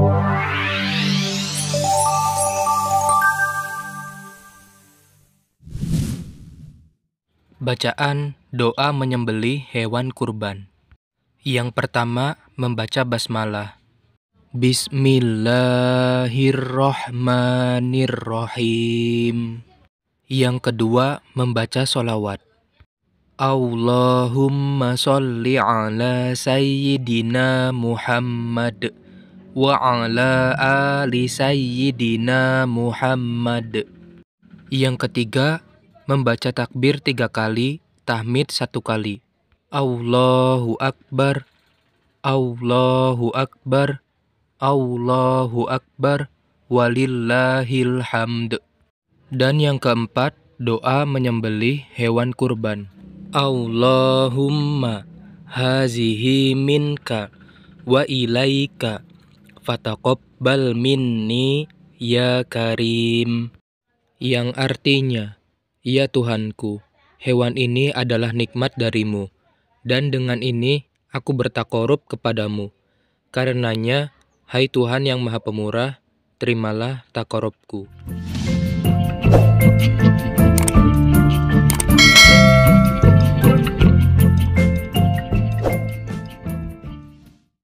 Bacaan doa menyembelih hewan kurban. Yang pertama, membaca basmalah. Bismillahirrohmanirrohim. Yang kedua, membaca sholawat. Allahumma sholli ala sayyidina Muhammad wa ala ali sayyidina Muhammad. Yang ketiga, membaca takbir 3 kali, tahmid 1 kali. Allahu Akbar, Allahu Akbar, Allahu Akbar, walillahil hamd. Dan yang keempat, doa menyembelih hewan kurban. Allahumma hazihi minka wa ilaika fataqabbal minni ya karim. Yang artinya, ya Tuhanku, hewan ini adalah nikmat darimu, dan dengan ini aku bertakorup kepadamu. Karenanya, hai Tuhan yang Maha Pemurah, terimalah takorupku.